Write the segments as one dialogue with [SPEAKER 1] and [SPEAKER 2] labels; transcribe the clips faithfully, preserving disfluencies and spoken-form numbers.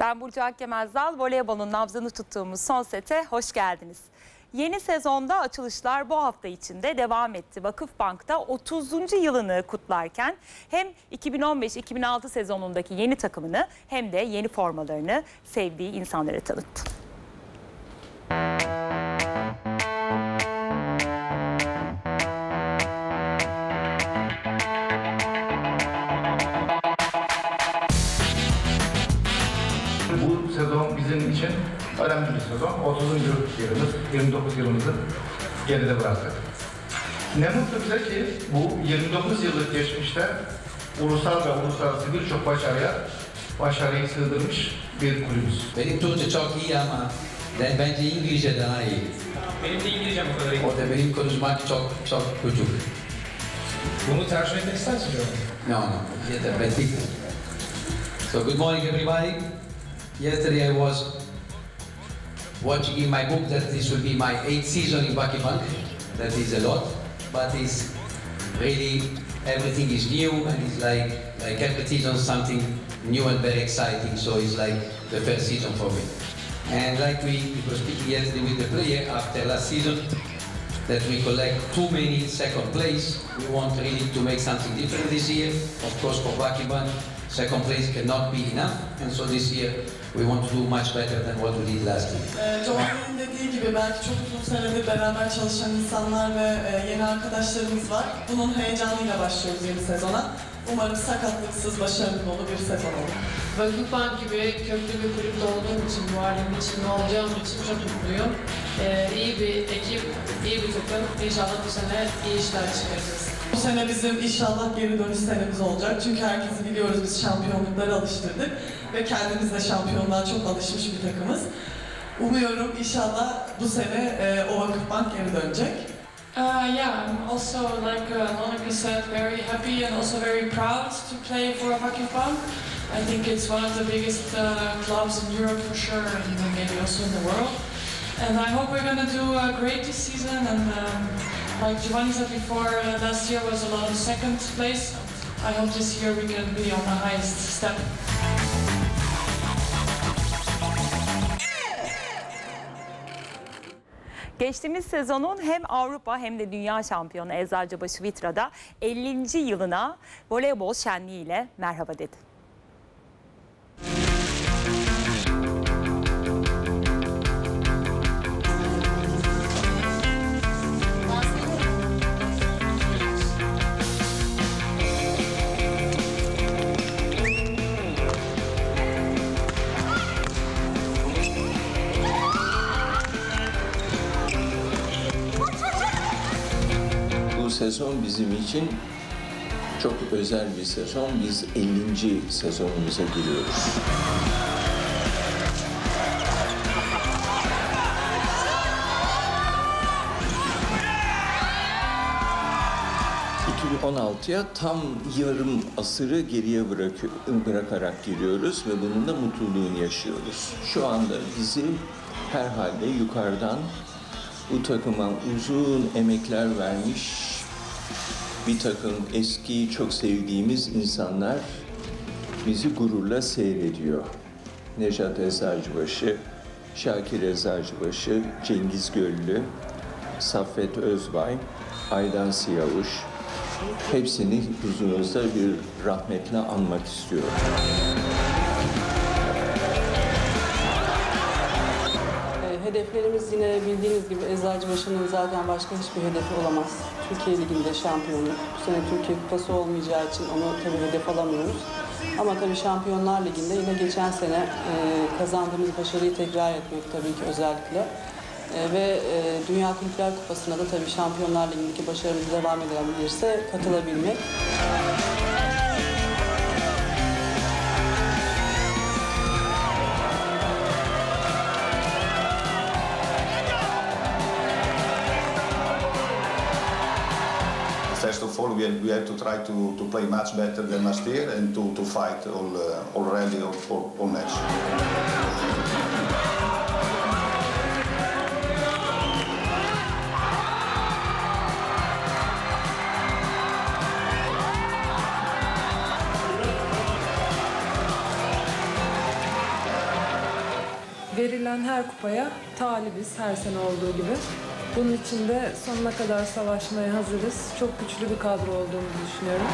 [SPEAKER 1] Ben Burcu Akkemez'den voleybolun nabzını tuttuğumuz son sete hoş geldiniz. Yeni sezonda açılışlar bu hafta içinde devam etti. Vakıfbank'ta otuzuncu yılını kutlarken hem iki bin on beş iki bin altı sezonundaki yeni takımını hem de yeni formalarını sevdiği insanlara tanıttı.
[SPEAKER 2] Bu sezon bizim için önemli bir sezon. otuzuncu yılımız, yirmi dokuz yılımızı geride bıraktık. Ne mutlu bize ki bu yirmi dokuz yıllık geçmişte ulusal ve uluslararası birçok başarıya başarıyı sığdırmış bir kulübüz.
[SPEAKER 3] Benim Türkçe çok iyi ama ben, bence İngilizce daha iyi.
[SPEAKER 4] Benim de İngilizcem o kadar iyi.
[SPEAKER 3] O da benim konuşmak çok çok kötü.
[SPEAKER 4] Bunu tercüme etmek istersin canım.
[SPEAKER 3] No, no, yeter, ben değil. So good morning everybody. Yesterday I was watching in my book that this will be my eighth season in Vakıfbank. That is a lot, but it's really everything is new and it's like like every season something new and very exciting. So it's like the first season for me. And like we, we were speaking yesterday with the player after last season, that we collect too many second place. We want really to make something different this year. Of course, for Vakıfbank, second place cannot be enough, and so this year we want to do much better than what we did last year.
[SPEAKER 5] Ee, Giovanni'nin dediği gibi belki çok uzun senedir beraber çalışan insanlar ve e, yeni arkadaşlarımız var. Bunun heyecanıyla başlıyoruz yeni sezona. Umarım sakatlıksız, başarılı dolu bir sezon olur.
[SPEAKER 6] Vakıfbank gibi köklü bir kulüpte olduğum için, bu ailenin içinde olacağım için çok mutluyum. Ee, iyi bir ekip, iyi bir takım. İnşallah bu sene iyi işler çıkaracağız.
[SPEAKER 5] Bu sene bizim inşallah geri dönüş senemiz olacak. Çünkü herkesi biliyoruz, biz şampiyonluklara alıştırdık. Ve kendimiz de şampiyonluğa çok alışmış bir takımız. Umuyorum inşallah bu sene e, o Vakıfbank geri dönecek.
[SPEAKER 6] Uh, yeah, I'm also, like uh, Monica said, very happy and also very proud to play for Vakıfbank. I think it's one of the biggest uh, clubs in Europe for sure, and maybe also in the world. And I hope we're going to do uh, great this season. And um, like Giovanni said before, uh, last year was a lot of second place. I hope this year we can be on the highest step.
[SPEAKER 1] Geçtiğimiz sezonun hem Avrupa hem de Dünya şampiyonu Eczacıbaşı Vitra'da ellinci yılına voleybol şenliğiyle merhaba dedi.
[SPEAKER 7] Bu sezon bizim için çok özel bir sezon. Biz ellinci sezonumuza giriyoruz. iki bin on altıya tam yarım asırı geriye bırakıyor, bırakarak giriyoruz ve bunun da mutluluğunu yaşıyoruz. Şu anda bizi herhalde yukarıdan bu takıma uzun emekler vermiş bir takım eski çok sevdiğimiz insanlar bizi gururla seyrediyor. Nejat Eczacıbaşı, Şakir Eczacıbaşı, Cengiz Göllü, Saffet Özbay, Aydan Siyavuş, hepsini huzurunuzda bir rahmetle anmak istiyorum.
[SPEAKER 8] Hedeflerimiz yine bildiğiniz gibi Eczacıbaşı'nın zaten başka hiçbir hedefi olamaz. Türkiye Ligi'nde şampiyonluk. Bu sene Türkiye Kupası olmayacağı için onu tabii hedef alamıyoruz. Ama tabii Şampiyonlar Ligi'nde yine geçen sene e, kazandığımız başarıyı tekrar etmek tabii ki özellikle. E, ve e, Dünya Kulüpler Kupası'na da tabii Şampiyonlar Ligi'ndeki başarımız devam edebilirse katılabilmek.
[SPEAKER 9] First of all, we have, we have to try to, to play much better than last year and to, to fight all, uh, already all, all, all match.
[SPEAKER 10] verilen her kupaya talibiz her sene olduğu gibi. Bunun için de sonuna kadar savaşmaya hazırız. Çok güçlü bir kadro olduğumuzu düşünüyorum.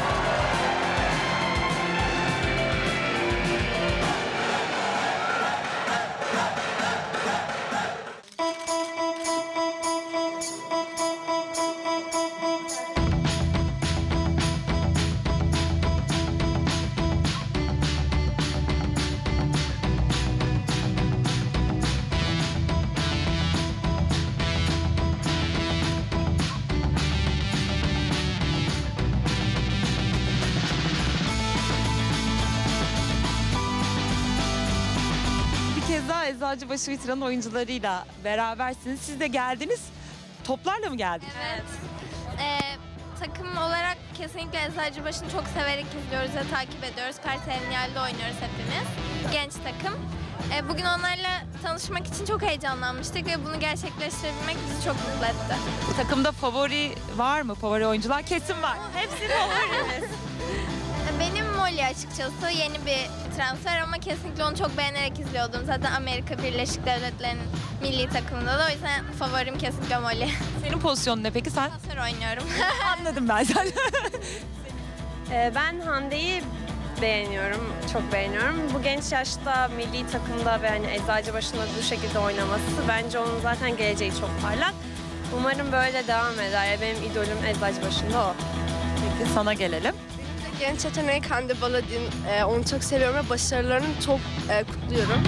[SPEAKER 1] Eczacıbaşı Vitra'nın oyuncularıyla berabersiniz. Siz de geldiniz. Toplarla mı geldiniz?
[SPEAKER 11] Evet. Ee, takım olarak kesinlikle Eczacıbaşı'nı çok severek izliyoruz ve takip ediyoruz. Kartal'de oynuyoruz hepimiz. Genç takım. Ee, bugün onlarla tanışmak için çok heyecanlanmıştık ve bunu gerçekleştirebilmek bizi çok mutlu etti.
[SPEAKER 1] Takımda favori var mı? Favori oyuncular kesin var. Hepsi favorimiz.
[SPEAKER 11] Benim Molly açıkçası yeni bir transfer ama kesinlikle onu çok beğenerek izliyordum. Zaten Amerika Birleşik Devletleri'nin milli takımında da, o yüzden favorim kesinlikle Molly.
[SPEAKER 1] Senin pozisyonun ne peki sen?
[SPEAKER 11] Pasör oynuyorum.
[SPEAKER 1] Anladım ben zaten.
[SPEAKER 12] ee, ben Hande'yi beğeniyorum, çok beğeniyorum. Bu genç yaşta milli takımda ve hani Eczacıbaşı'nda bu şekilde oynaması bence onun zaten geleceği çok parlak. Umarım böyle devam eder. Benim idolüm Eczacıbaşı'nda o.
[SPEAKER 1] Peki sana gelelim.
[SPEAKER 13] Genç yetenek Hande Baladin. Ee, onu çok seviyorum ve başarılarını çok e, kutluyorum.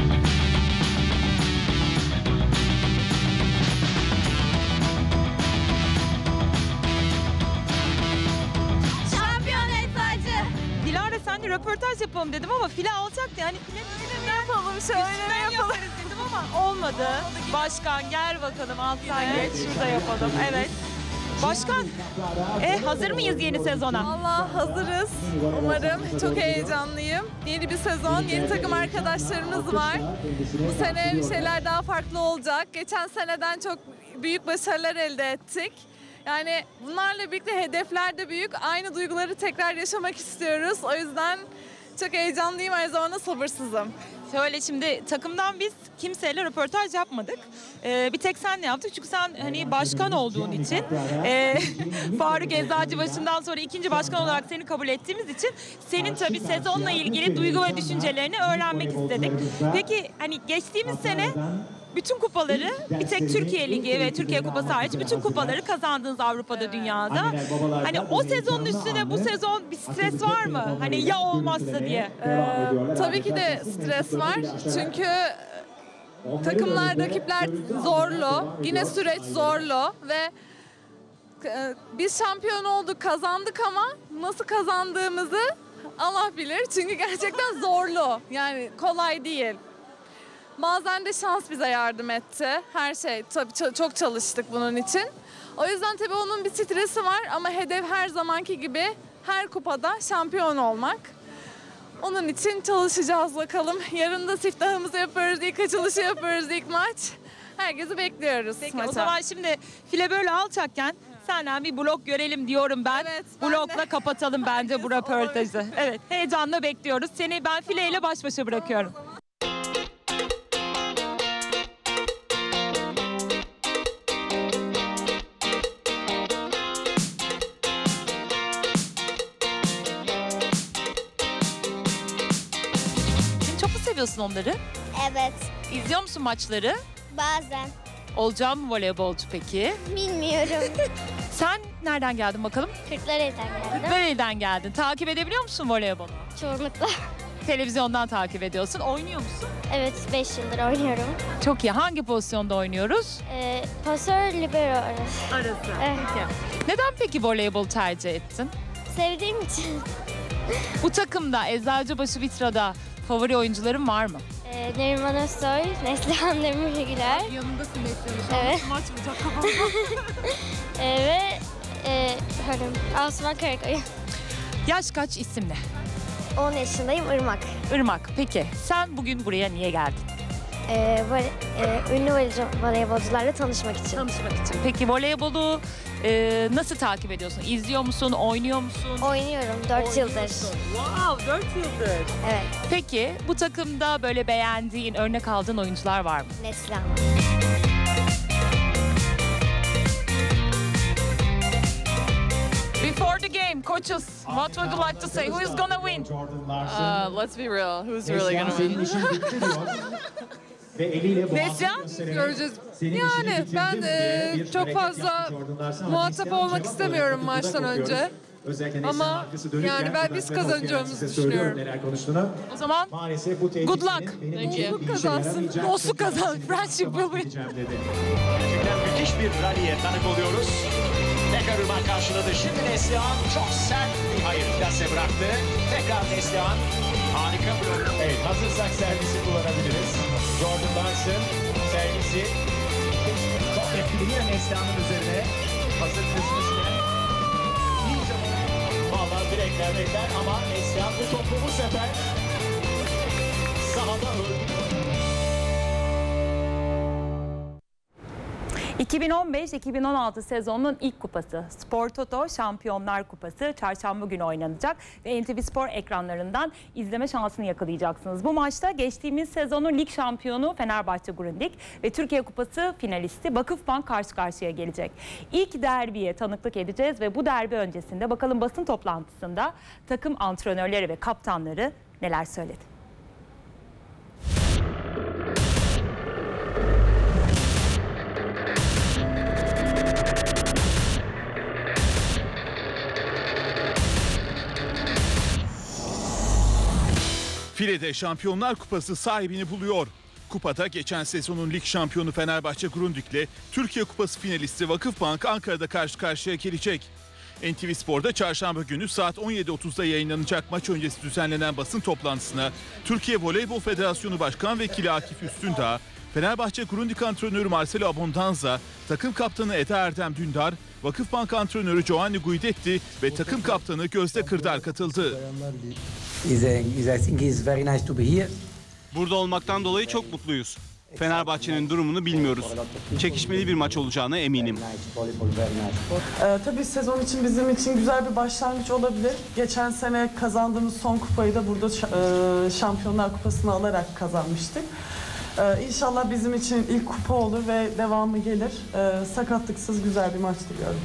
[SPEAKER 11] Şampiyon Eczacı.
[SPEAKER 1] Dilara senle röportaj yapalım dedim ama file alacaktı. Yani file ne yapalım, şöyle mi yapalım dedim ama olmadı. Başkan gel bakalım alttan geç, şurada yapalım. Evet. Başkan, e, hazır mıyız yeni sezona?
[SPEAKER 14] Vallahi hazırız. Umarım. Çok heyecanlıyım. Yeni bir sezon, yeni takım arkadaşlarımız var. Bu sene bir şeyler daha farklı olacak. Geçen seneden çok büyük başarılar elde ettik. Yani bunlarla birlikte hedefler de büyük. Aynı duyguları tekrar yaşamak istiyoruz. O yüzden çok heyecanlıyım, aynı zamanda sabırsızım.
[SPEAKER 1] Şöyle şimdi takımdan biz kimseyle röportaj yapmadık. Ee, bir tek senle yaptık çünkü sen hani başkan olduğun için e, Faruk Eczacıbaşı'ndan sonra ikinci başkan olarak seni kabul ettiğimiz için senin tabii sezonla ilgili duygu ve düşüncelerini öğrenmek istedik. Peki hani geçtiğimiz sene bütün kupaları bir tek Türkiye Ligi ve Türkiye Kupası hariç bütün kupaları kazandınız Avrupa'da, dünyada. Hani o sezonun üstüne bu sezon bir stres var mı? Hani ya olmazsa diye.
[SPEAKER 14] Ee, tabii ki de stres var. Çünkü takımlar, rakipler zorlu. Yine süreç zorlu ve e, biz şampiyon olduk, kazandık ama nasıl kazandığımızı Allah bilir. Çünkü gerçekten zorlu. Yani kolay değil. Bazen de şans bize yardım etti. Her şey, tabii çok çalıştık bunun için. O yüzden tabii onun bir stresi var ama hedef her zamanki gibi her kupada şampiyon olmak. Onun için çalışacağız bakalım. Yarın da siftahımızı yapıyoruz, ilk açılışı yapıyoruz, ilk maç. Herkesi bekliyoruz
[SPEAKER 1] Peki
[SPEAKER 14] maça.
[SPEAKER 1] o zaman şimdi file böyle alçakken senden bir blok görelim diyorum ben.
[SPEAKER 14] Evet, ben
[SPEAKER 1] Blokla
[SPEAKER 14] de.
[SPEAKER 1] kapatalım bence bu röportajı. Evet, heyecanla bekliyoruz. Seni ben fileyle baş başa bırakıyorum. Çok mu seviyorsun onları?
[SPEAKER 15] Evet,
[SPEAKER 1] İzliyor musun maçları?
[SPEAKER 15] bazen.
[SPEAKER 1] Olacağım mı voleybolcu peki?
[SPEAKER 15] Bilmiyorum.
[SPEAKER 1] Sen nereden geldin bakalım?
[SPEAKER 15] Kırklareli'den geldim.
[SPEAKER 1] Nereden geldin? Takip edebiliyor musun voleybolu?
[SPEAKER 15] Çoğunlukla.
[SPEAKER 1] Televizyondan takip ediyorsun. Oynuyor musun?
[SPEAKER 15] Evet, beş yıldır oynuyorum.
[SPEAKER 1] Çok iyi. Hangi pozisyonda oynuyoruz?
[SPEAKER 15] Ee, pasör, libero arası.
[SPEAKER 1] Arası.
[SPEAKER 15] Evet.
[SPEAKER 1] Peki. Neden peki voleybol tercih ettin?
[SPEAKER 15] Sevdiğim için.
[SPEAKER 1] Bu takımda Eczacıbaşı Vitra'da favori oyuncuların var mı?
[SPEAKER 15] Ee, Neriman Özsoy, Neslihan Demirgüler.
[SPEAKER 1] Yanındasın Neslihan.
[SPEAKER 15] Evet.
[SPEAKER 1] Maç olacak kafamda.
[SPEAKER 15] Ee, ve e, hanım, Asuman Karakoyun.
[SPEAKER 1] Yaş kaç, isim ne?
[SPEAKER 15] on yaşındayım, Irmak.
[SPEAKER 1] Irmak. Peki sen bugün buraya niye geldin?
[SPEAKER 15] Ee, böyle, e, ünlü voleybolcularla tanışmak için.
[SPEAKER 1] Tanışmak için. Peki voleybolu Ee, nasıl takip ediyorsun? İzliyor musun? Oynuyor musun?
[SPEAKER 15] Oynuyorum dört yıldır.
[SPEAKER 1] Wow, dört yıldır.
[SPEAKER 15] Evet.
[SPEAKER 1] Peki bu takımda böyle beğendiğin, örnek aldığın oyuncular var mı?
[SPEAKER 15] Neslihan.
[SPEAKER 14] Before the game, coaches, what would you like to say? Who is gonna win? Uh, let's be real. Who's really gonna win?
[SPEAKER 10] Neslihan göreceğiz. Yani ben e, çok fazla muhatap olmak istemiyorum maçtan önce. Ama yani ben biz kazanacağımızı düşünüyorum.
[SPEAKER 1] O zaman good luck.
[SPEAKER 10] Dostluk kazansın. Dostluk kazan. Friendship will win.
[SPEAKER 16] Gerçekten müthiş bir rally'e tanık oluyoruz. Tekrar Irmak karşıladı. Şimdi Neslihan çok sert bir hayır plase bıraktı. Tekrar Neslihan. Harika bir oyun.
[SPEAKER 17] Evet, hazırsak servisi kullanabiliriz. Jordan Larson servisi çok etkili Neslihan'ın üzerine. Hazır kızmışken. İyice valla direkler bekler ama Neslihan bu topu bu sefer sahada öldü.
[SPEAKER 1] iki bin on beş iki bin on altı sezonunun ilk kupası Spor Toto Şampiyonlar Kupası çarşamba günü oynanacak ve N T V Spor ekranlarından izleme şansını yakalayacaksınız. Bu maçta geçtiğimiz sezonun lig şampiyonu Fenerbahçe Grundig ve Türkiye Kupası finalisti Vakıfbank karşı karşıya gelecek. İlk derbiye tanıklık edeceğiz ve bu derbi öncesinde bakalım basın toplantısında takım antrenörleri ve kaptanları neler söyledi.
[SPEAKER 18] File'de Şampiyonlar Kupası sahibini buluyor. Kupada geçen sezonun lig şampiyonu Fenerbahçe Grundig'le Türkiye Kupası finalisti Vakıfbank Ankara'da karşı karşıya gelecek. N T V Spor'da çarşamba günü saat on yedi otuzda yayınlanacak maç öncesi düzenlenen basın toplantısına Türkiye Voleybol Federasyonu Başkan Vekili Akif Üstündağ, Fenerbahçe Grundig antrenörü Marcelo Abondanza, takım kaptanı Eda Erdem Dündar, Vakıfbank antrenörü Giovanni Guidetti ve takım kaptanı Gözde Kırdar katıldı.
[SPEAKER 19] Burada olmaktan dolayı çok mutluyuz. Fenerbahçe'nin durumunu bilmiyoruz. Çekişmeli bir maç olacağına eminim.
[SPEAKER 5] Ee, tabii sezon için bizim için güzel bir başlangıç olabilir. Geçen sene kazandığımız son kupayı da burada e, Şampiyonlar Kupası'nı alarak kazanmıştık. Ee, İnşallah bizim için ilk kupa olur ve devamı gelir. Ee, sakatlıksız güzel bir maç diliyorum.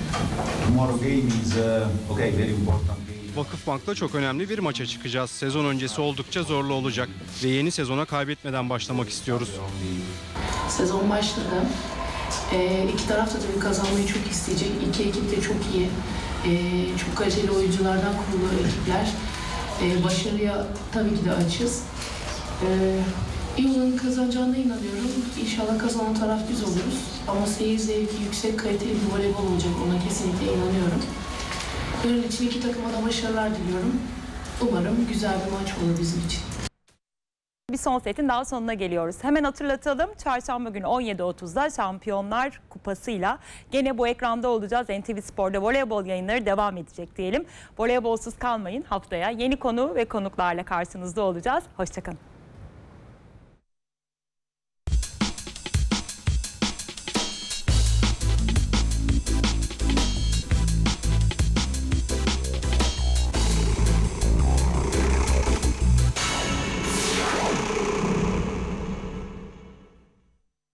[SPEAKER 19] Vakıfbank'ta çok önemli bir maça çıkacağız. Sezon öncesi oldukça zorlu olacak ve yeni sezona kaybetmeden başlamak istiyoruz.
[SPEAKER 20] Sezon başladı. Ee, iki taraf da tabii kazanmayı çok isteyecek. İki ekip de çok iyi. Ee, çok kaliteli oyunculardan kurulu ekipler. Ee, başarıya tabii ki de açız. Ee, iyi olanın kazanacağına inanıyorum. İnşallah kazanan taraf biz oluruz. Ama seyir zevki yüksek, kaliteli bir voleybol olacak. Ona kesinlikle inanıyorum. Yarın için iki takıma da başarılar diliyorum. Umarım güzel bir maç olur bizim için.
[SPEAKER 1] Bir son setin daha sonuna geliyoruz. Hemen hatırlatalım. Çarşamba günü on yedi otuzda Şampiyonlar Kupası'yla gene bu ekranda olacağız. N T V Spor'da voleybol yayınları devam edecek diyelim. Voleybolsuz kalmayın. Haftaya yeni konu ve konuklarla karşınızda olacağız. Hoşçakalın.